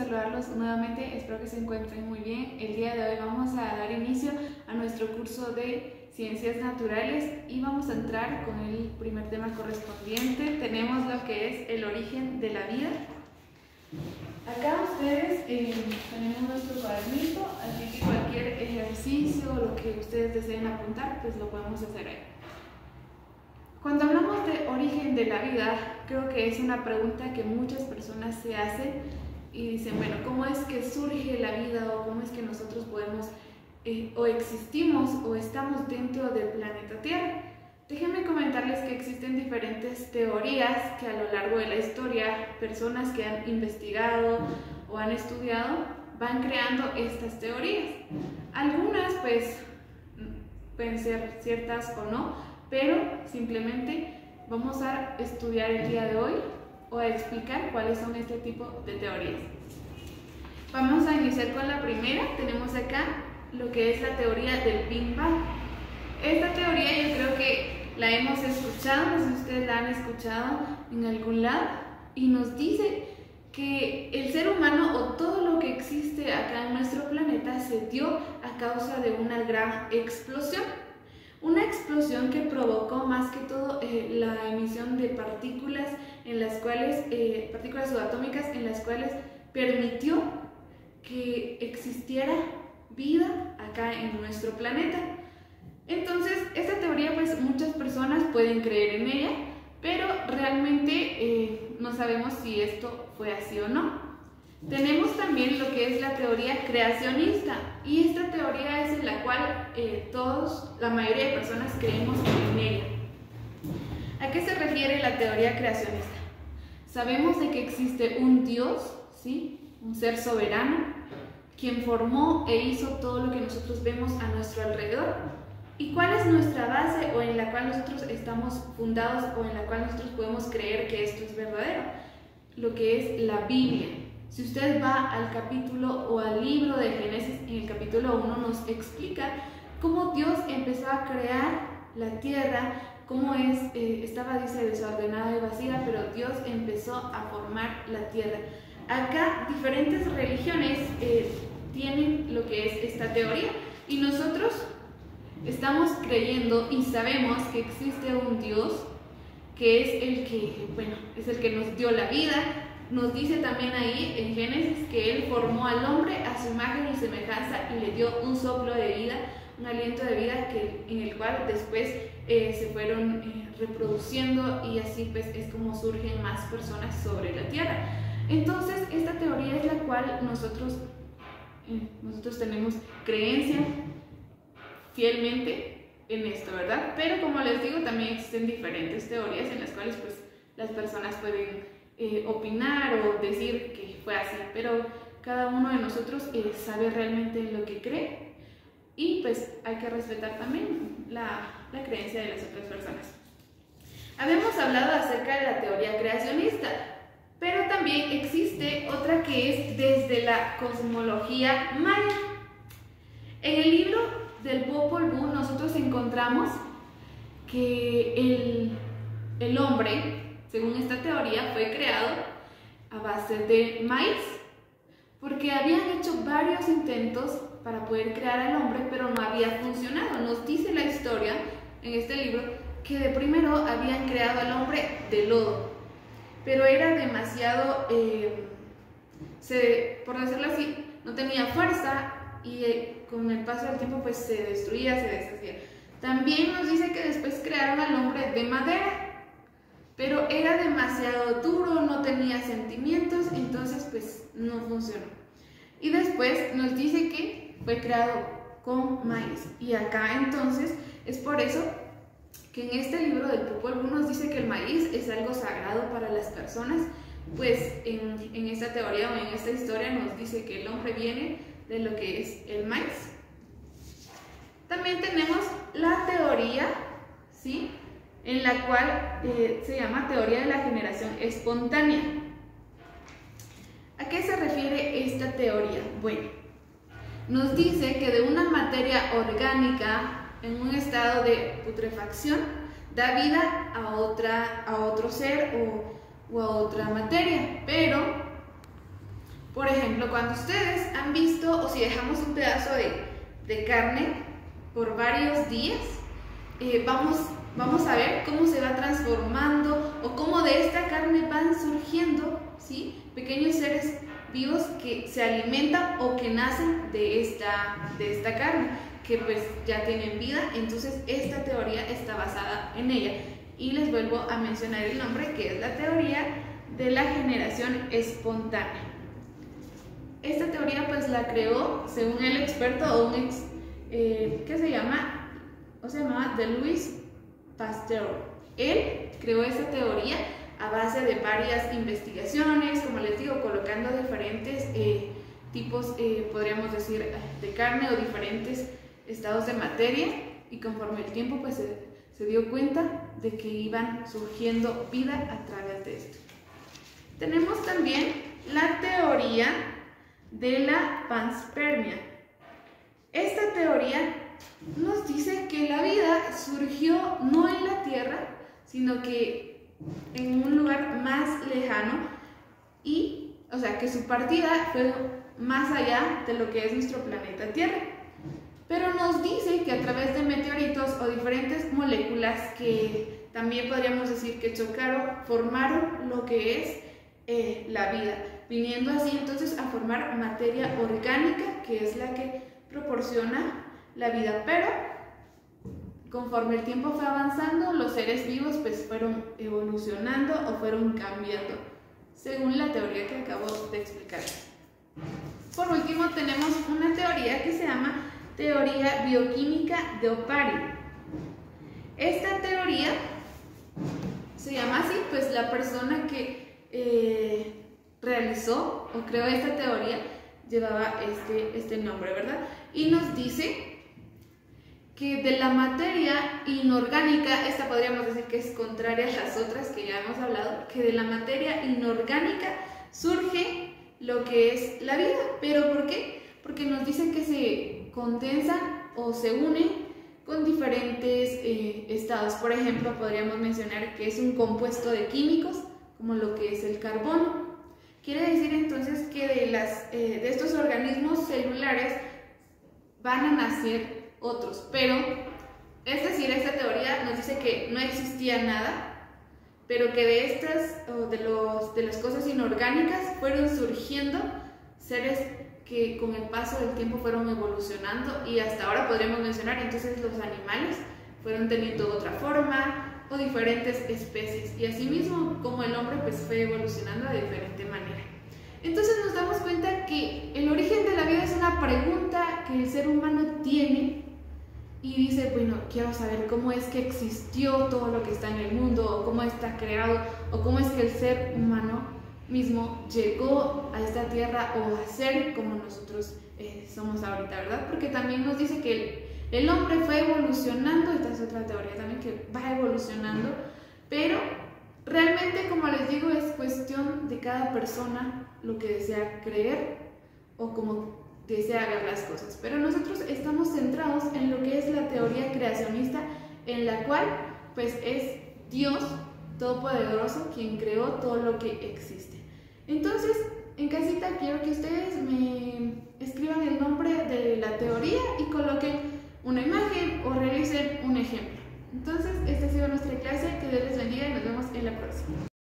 saludarlos nuevamente, espero que se encuentren muy bien. El día de hoy vamos a dar inicio a nuestro curso de Ciencias Naturales y vamos a entrar con el primer tema correspondiente. Tenemos lo que es el origen de la vida. Acá ustedes tenemos nuestro cuadernito, así que cualquier ejercicio o lo que ustedes deseen apuntar, pues lo podemos hacer ahí. Cuando hablamos de origen de la vida, creo que es una pregunta que muchas personas se hacen y dicen, bueno, ¿cómo es que surge la vida o cómo es que nosotros podemos o existimos o estamos dentro del planeta Tierra? Déjenme comentarles que existen diferentes teorías que a lo largo de la historia, personas que han investigado o han estudiado van creando estas teorías. Algunas pues pueden ser ciertas o no, pero simplemente vamos a estudiar el día de hoy o a explicar cuáles son este tipo de teorías. Vamos a iniciar con la primera. Tenemos acá lo que es la teoría del Big Bang. Esta teoría yo creo que la hemos escuchado, no sé si ustedes la han escuchado en algún lado, y nos dice que el ser humano o todo lo que existe acá en nuestro planeta se dio a causa de una gran explosión. Una explosión que provocó más que todo la emisión de partículas en las cuales, partículas subatómicas en las cuales permitió que existiera vida acá en nuestro planeta. Entonces, esta teoría pues muchas personas pueden creer en ella, pero realmente no sabemos si esto fue así o no. Tenemos también lo que es la teoría creacionista, y esta teoría es en la cual la mayoría de personas creemos en ella. ¿A qué se refiere la teoría creacionista? Sabemos de que existe un Dios, ¿sí? Un ser soberano, quien formó e hizo todo lo que nosotros vemos a nuestro alrededor. ¿Y cuál es nuestra base o en la cual nosotros estamos fundados o en la cual nosotros podemos creer que esto es verdadero? Lo que es la Biblia. Si usted va al capítulo o al libro de Génesis, en el capítulo 1 nos explica cómo Dios empezó a crear la tierra, cómo estaba, dice, desordenada y vacía, pero Dios empezó a formar la tierra. Acá diferentes religiones tienen lo que es esta teoría, y nosotros estamos creyendo y sabemos que existe un Dios que es el que nos dio la vida. Nos dice también ahí en Génesis que Él formó al hombre a su imagen y semejanza y le dio un soplo de vida, un aliento de vida en el cual después se fueron reproduciendo, y así pues es como surgen más personas sobre la tierra. Entonces esta teoría es la cual nosotros tenemos creencia fielmente en esto, ¿verdad? Pero como les digo, también existen diferentes teorías en las cuales pues las personas pueden opinar o decir que fue así, pero cada uno de nosotros sabe realmente lo que cree, y pues hay que respetar también la creencia de las otras personas. Habíamos hablado acerca de la teoría creacionista, pero también existe otra que es desde la cosmología maya. En el libro del Popol Vuh nosotros encontramos que el hombre, según esta teoría, fue creado a base de maíz, porque habían hecho varios intentos para poder crear al hombre, pero no había funcionado. Nos dice la historia en este libro que de primero habían creado al hombre de lodo, pero era demasiado, por decirlo así, no tenía fuerza, y con el paso del tiempo pues se destruía, se deshacía. También nos dice que después crearon al hombre de madera, pero era demasiado duro, no tenía sentimientos, entonces pues no funcionó. Y después nos dice que fue creado con maíz, y acá entonces es por eso que en este libro del Popol Vuh nos dice que el maíz es algo sagrado para las personas, pues en esta teoría o en esta historia nos dice que el hombre viene de lo que es el maíz. También tenemos la teoría, ¿sí?, en la cual se llama teoría de la generación espontánea. ¿A qué se refiere esta teoría? Bueno, nos dice que de una materia orgánica en un estado de putrefacción da vida a otro ser o a otra materia, pero Por ejemplo, cuando ustedes han visto, o si dejamos un pedazo de carne por varios días, vamos a ver cómo se va transformando o cómo de esta carne van surgiendo, ¿sí?, pequeños seres vivos que se alimentan o que nacen de esta carne, que pues ya tienen vida. Entonces esta teoría está basada en ella. Y les vuelvo a mencionar el nombre, que es la teoría de la generación espontánea. Esta teoría pues la creó, según el experto, o un que se llamaba de Louis Pasteur. Él creó esta teoría a base de varias investigaciones, como les digo, colocando diferentes tipos, podríamos decir, de carne o diferentes estados de materia, y conforme el tiempo pues se dio cuenta de que iban surgiendo vida a través de esto. Tenemos también la teoría de la panspermia. Esta teoría nos dice que la vida surgió no en la Tierra, sino que en un lugar más lejano, y, o sea, que su partida fue más allá de lo que es nuestro planeta Tierra. Pero nos dice que a través de meteoritos o diferentes moléculas que también podríamos decir que chocaron, formaron lo que es la vida, viniendo así entonces a formar materia orgánica, que es la que proporciona la vida. Pero conforme el tiempo fue avanzando, los seres vivos pues fueron evolucionando o fueron cambiando, según la teoría que acabo de explicar. Por último, tenemos una teoría que se llama teoría bioquímica de Oparin. Esta teoría se llama así, pues la persona que realizó o creó esta teoría llevaba este nombre, ¿verdad? Y nos dice que de la materia inorgánica, esta podríamos decir que es contraria a las otras que ya hemos hablado, que de la materia inorgánica surge lo que es la vida. ¿Pero por qué? Porque nos dicen que se condensan o se unen con diferentes estados. Por ejemplo, podríamos mencionar que es un compuesto de químicos, como lo que es el carbono. Quiere decir entonces que de estos organismos celulares van a nacer otros, pero es decir, esta teoría nos dice que no existía nada, pero que de las cosas inorgánicas fueron surgiendo seres que con el paso del tiempo fueron evolucionando, y hasta ahora podríamos mencionar entonces los animales fueron teniendo otra forma o diferentes especies, y asimismo como el hombre pues fue evolucionando de diferente manera. Entonces nos damos cuenta que el origen de la vida es una pregunta que el ser humano tiene y dice, bueno, quiero saber cómo es que existió todo lo que está en el mundo, o cómo está creado, o cómo es que el ser humano mismo llegó a esta tierra o a ser como nosotros somos ahorita, ¿verdad? Porque también nos dice que el hombre fue evolucionando. Esta es otra teoría también, que va evolucionando, pero realmente, como les digo, es cuestión de cada persona lo que desea creer o como desea ver las cosas. Pero nosotros estamos centrados en lo que es la teoría creacionista, en la cual pues es Dios Todopoderoso quien creó todo lo que existe. Entonces, en casita quiero que ustedes me escriban el nombre de la teoría y coloquen una imagen o realicen un ejemplo. Entonces, esta ha sido nuestra clase. Que Dios les bendiga y nos vemos en la próxima.